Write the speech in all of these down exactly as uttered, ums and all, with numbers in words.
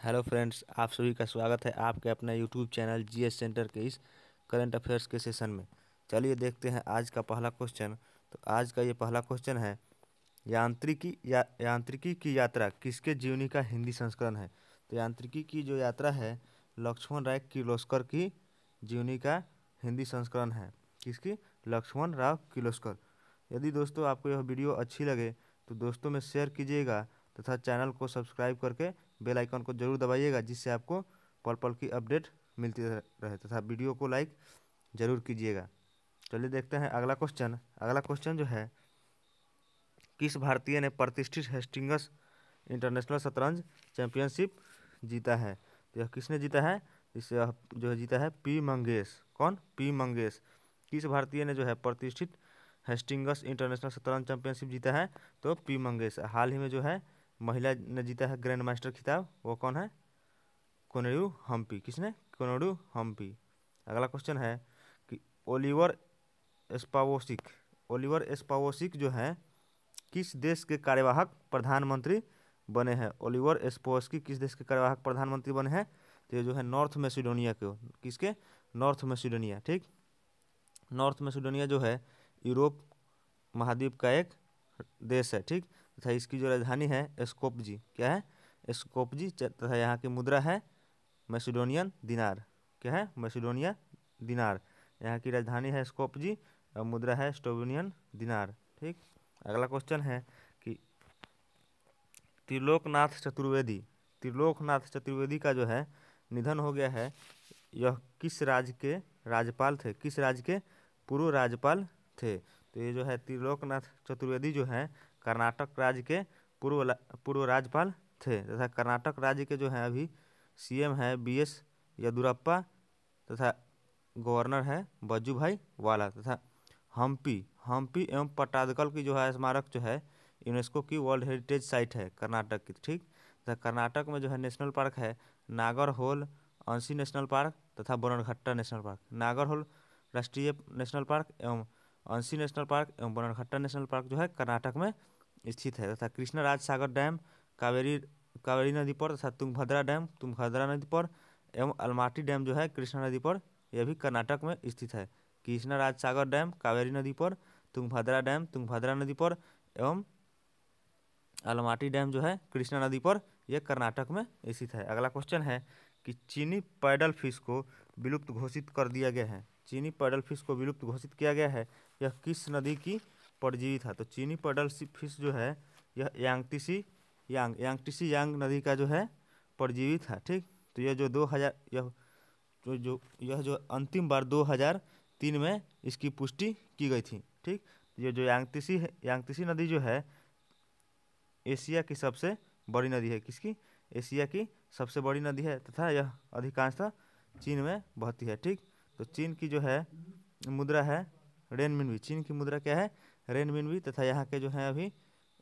Hello friends, आप सभी का स्वागत है आपके अपने यूट्यूब चैनल जीएस सेंटर के इस करंट अफेयर्स के सेशन में। चलिए देखते हैं आज का पहला क्वेश्चन। तो आज का ये पहला क्वेश्चन है, यांत्रिकी या यांत्रिकी की यात्रा किसके जीवनी का हिंदी संस्करण है। तो यांत्रिकी की जो यात्रा है लक्ष्मण राव किर्लोस्कर की जीवनी का हिंदी संस्करण है। किसकी? लक्ष्मण राव किर्लोस्कर। यदि दोस्तों आपको यह वीडियो अच्छी लगे तो दोस्तों में शेयर कीजिएगा तथा चैनल को सब्सक्राइब करके बेल आइकन को जरूर दबाइएगा, जिससे आपको पल पल की अपडेट मिलती रहे, तथा वीडियो को लाइक जरूर कीजिएगा। चलिए देखते हैं अगला क्वेश्चन। अगला क्वेश्चन जो है, किस भारतीय ने प्रतिष्ठित हेस्टिंग्स इंटरनेशनल शतरंज चैंपियनशिप जीता है। तो यह किसने जीता है? इसे जो है जीता है पी मंगेश। कौन? पी मंगेश। किस भारतीय ने जो है प्रतिष्ठित हेस्टिंग्स इंटरनेशनल शतरंज चैंपियनशिप जीता है? तो पी मंगेश। हाल ही में जो है महिला ने जीता है ग्रैंड मास्टर खिताब, वो कौन है? कोनेरू हम्पी। किसने? कोनेरू हम्पी। अगला क्वेश्चन है कि ओलिवर एस्पावोसिक ओलिवर एस्पावोसिक जो है किस देश के कार्यवाहक प्रधानमंत्री बने हैं। ओलिवर एस्पावोस्की किस देश के कार्यवाहक प्रधानमंत्री बने हैं? तो ये जो है नॉर्थ मैसिडोनिया के। किसके? North Macedonia. ठीक, नॉर्थ मैसिडोनिया जो है यूरोप महाद्वीप का एक देश है। ठीक, तथा इसकी जो राजधानी है स्कोपजी। क्या है? स्कोपजी। तथा यहाँ की मुद्रा है मैसिडोनियन दिनार। क्या है? मैसिडोनिया दिनार। यहाँ की राजधानी है स्कोपजी और मुद्रा है स्टोवेनियन दिनार। ठीक, अगला क्वेश्चन है कि त्रिलोकनाथ चतुर्वेदी त्रिलोकनाथ चतुर्वेदी का जो है निधन हो गया है। यह किस राज्य के राज्यपाल थे? किस राज्य के पूर्व राज्यपाल थे? तो ये जो है त्रिलोकनाथ चतुर्वेदी जो है कर्नाटक राज्य के पूर्व पूर्व राज्यपाल थे, तथा कर्नाटक राज्य के जो है अभी सीएम है बी एस येदुरप्पा, तथा गवर्नर है वजुभाई वाला। तथा हम्पी हम्पी एवं पट्टादकल की जो है स्मारक जो है यूनेस्को की वर्ल्ड हेरिटेज साइट है कर्नाटक की। ठीक, तथा कर्नाटक में जो है नेशनल पार्क है नागरहोल अंशी नेशनल पार्क तथा बनरघट्टा नेशनल पार्क। नागरहोल राष्ट्रीय नेशनल पार्क एवं अंशी नेशनल पार्क एवं बनरघट्टा नेशनल पार्क जो है कर्नाटक में स्थित है। तथा कृष्णराज सागर डैम कावेरी कावेरी नदी पर, तथा तुंगभद्रा डैम तुंगभद्रा नदी पर एवं अलमाटी डैम जो है कृष्णा नदी पर, यह भी कर्नाटक में स्थित है। कृष्णराज सागर डैम कावेरी नदी पर, तुंगभद्रा डैम तुंगभद्रा नदी पर एवं अलमाटी डैम जो है कृष्णा नदी पर, यह कर्नाटक में स्थित है। अगला क्वेश्चन है कि चीनी पैडल फिश को विलुप्त घोषित कर दिया गया है। चीनी पैडल फिश को विलुप्त घोषित किया गया है, यह किस नदी की परजीवी था? तो चीनी पैडल फिश जो है यह यांगतीसी यांग यांगतीसी यांग नदी का जो है परजीवी था। ठीक, तो यह जो दो हजार यह जो जो यह जो अंतिम बार दो हजार तीन में इसकी पुष्टि की गई थी। ठीक, ये जो यांगतीसी है यांगतीसी नदी जो है एशिया की सबसे बड़ी नदी है। किसकी? एशिया की सबसे बड़ी नदी है, तथा यह अधिकांशतः चीन में बहती है। ठीक, तो चीन की जो है मुद्रा है रेनमिनबी। चीन की मुद्रा क्या है? रेनमिनबी। तथा यहाँ के जो है अभी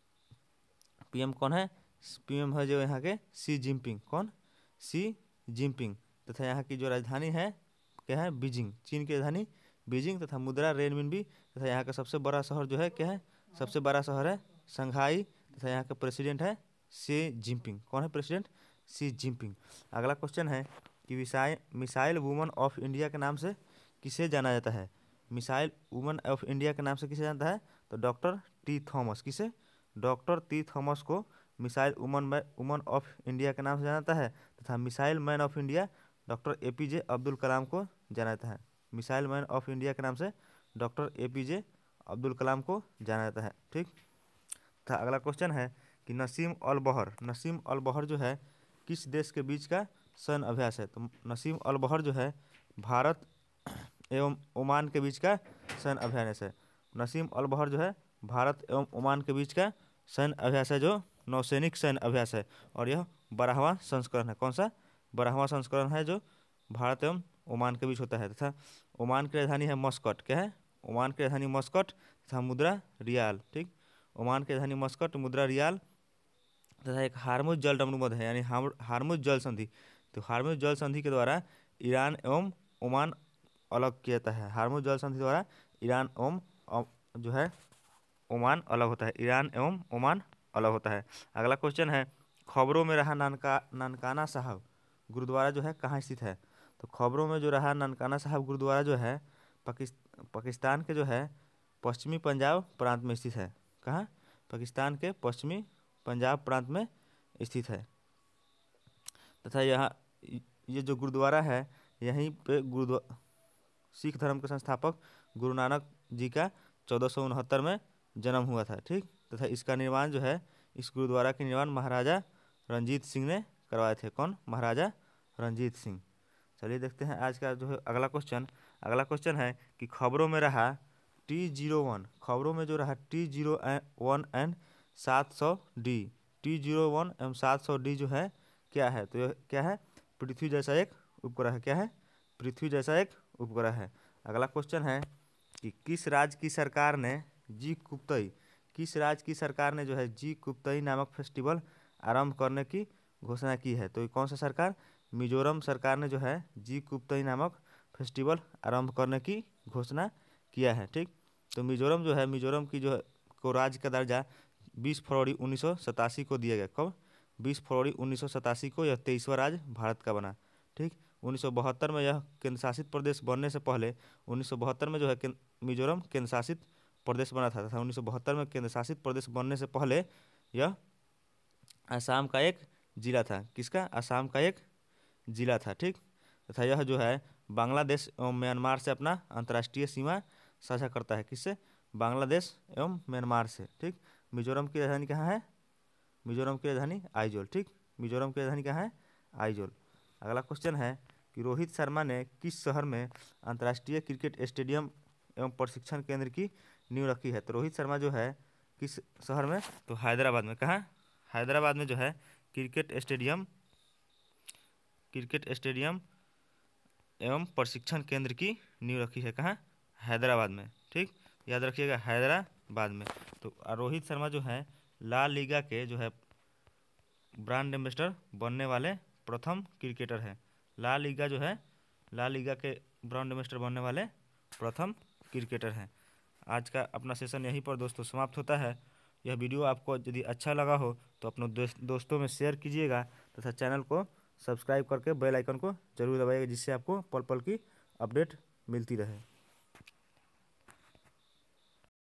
पीएम कौन है? पीएम है जो यहाँ के सी जिनपिंग। कौन? Xi Jinping. तथा यहाँ की जो राजधानी है क्या है? बीजिंग। चीन की राजधानी बीजिंग तथा मुद्रा रेनमिनबी। तथा यहाँ का सबसे बड़ा शहर जो है क्या है? सबसे बड़ा शहर है शंघाई। तथा यहाँ का प्रेसिडेंट है सी जिनपिंग। कौन है प्रेसिडेंट? Xi Jinping. अगला क्वेश्चन है कि missile missile woman of India के नाम से किसे जाना जाता है? मिसाइल वुमन ऑफ इंडिया के नाम से किसे जानता है? तो डॉक्टर टी थॉमस। किसे? डॉक्टर टी थॉमस को missile woman woman of India के नाम से जाना जाता है। तथा missile man of India doctor A P J Abdul Kalam को जाना जाता है। मिसाइल मैन ऑफ इंडिया के नाम से doctor A P J Abdul Kalam को जाना जाता है। ठीक, था अगला क्वेश्चन है कि नसीम अल बहर नसीम अल बहर जो है किस देश के बीच का सैन्य अभ्यास है? तो नसीम अल बहर जो है भारत एवं ओमान के बीच का सैन्य अभ्यास है। नसीम अल बहर जो है भारत एवं ओमान के बीच का सैन्य अभ्यास है, जो नौसैनिक सैन्य अभ्यास है, और यह बारहवां संस्करण है। कौन सा? बारहवां संस्करण है जो भारत एवं ओमान के बीच होता है। तथा ओमान की राजधानी है मस्कट। क्या है? ओमान की राजधानी मस्कट तथा मुद्रा रियाल। ठीक, ओमान की राजधानी मस्कट, मुद्रा रियाल। तथा एक हार्मुज जल दमनुबंध है, यानी हार्मुज जल संधि। तो हार्मुज जल संधि के द्वारा ईरान एवं ओमान अलग किया जाता है। हार्मुज जल संधि द्वारा ईरान एवं जो है ओमान अलग होता है। ईरान एवं ओमान अलग होता है। अगला क्वेश्चन है खबरों में रहा नानका ननकाना साहब गुरुद्वारा जो है कहाँ स्थित है? तो खबरों में जो रहा ननकाना साहब गुरुद्वारा जो है पाकिस पाकिस्तान के जो है पश्चिमी पंजाब प्रांत में स्थित है। कहाँ? पाकिस्तान के पश्चिमी पंजाब प्रांत में स्थित है। तथा यहाँ ये जो गुरुद्वारा है यहीं पे गुरुद्वारा सिख धर्म के संस्थापक गुरु नानक जी का चौदह सौ उनहत्तर में जन्म हुआ था। ठीक, तथा इसका निर्माण जो है इस गुरुद्वारा के निर्माण महाराजा रंजीत सिंह ने करवाए थे। कौन? महाराजा रंजीत सिंह। चलिए देखते हैं आज का जो है अगला क्वेश्चन। अगला क्वेश्चन है कि खबरों में रहा टी जीरो वन खबरों में जो रहा टी जीरो वन एन सात सौ D T zero one M सात सौ डी जो है क्या है? तो यह क्या है? पृथ्वी जैसा एक उपग्रह है। क्या है? पृथ्वी जैसा एक उपग्रह है। अगला क्वेश्चन है कि किस राज्य की सरकार ने जी कुप्तई किस राज्य की सरकार ने जो है जी कुप्तई नामक फेस्टिवल आरंभ करने की घोषणा की है? तो कौन सा सरकार? मिजोरम सरकार ने जो है जी कुप्तई नामक फेस्टिवल आरंभ करने की घोषणा किया है। ठीक, तो मिजोरम जो है मिजोरम की जो है को राज्य का दर्जा बीस फरवरी उन्नीस सौ सतासी को दिया गया। कब? बीस फरवरी उन्नीस सौ सतासी को यह तेईसवां राज्य भारत का बना। ठीक, उन्नीस सौ बहत्तर में यह केंद्र शासित प्रदेश बनने से पहले उन्नीस सौ बहत्तर में जो है मिजोरम केंद्र शासित प्रदेश बना था तथा उन्नीस सौ बहत्तर में केंद्र शासित प्रदेश बनने से पहले यह असम का एक जिला था। किसका? असम का एक जिला था। ठीक, तथा यह जो है बांग्लादेश एवं म्यांमार से अपना अंतर्राष्ट्रीय सीमा साझा करता है। किससे? बांग्लादेश एवं म्यांमार से। ठीक, मिजोरम की राजधानी कहाँ है? मिजोरम की राजधानी आइजोल। ठीक, मिजोरम की राजधानी कहाँ है? आइजोल। अगला क्वेश्चन है कि रोहित शर्मा ने किस शहर में अंतर्राष्ट्रीय क्रिकेट स्टेडियम एवं प्रशिक्षण केंद्र की नींव रखी है? तो रोहित शर्मा जो है किस शहर में? तो हैदराबाद में। कहाँ? हैदराबाद में जो है क्रिकेट स्टेडियम क्रिकेट स्टेडियम एवं प्रशिक्षण केंद्र की नींव रखी है। कहाँ? हैदराबाद में। ठीक, याद रखिएगा हैदराबाद में। तो रोहित शर्मा जो है ला लीगा के जो है ब्रांड एम्बेसडर बनने वाले प्रथम क्रिकेटर है। ला लीगा जो है ला लीगा के ब्रांड एम्बेसडर बनने वाले प्रथम क्रिकेटर हैं। आज का अपना सेशन यहीं पर दोस्तों समाप्त होता है। यह वीडियो आपको यदि अच्छा लगा हो तो अपने दोस्तों में शेयर कीजिएगा तथा चैनल को सब्सक्राइब करके बेल आइकन को जरूर दबाइएगा जिससे आपको पल पल की अपडेट मिलती रहे।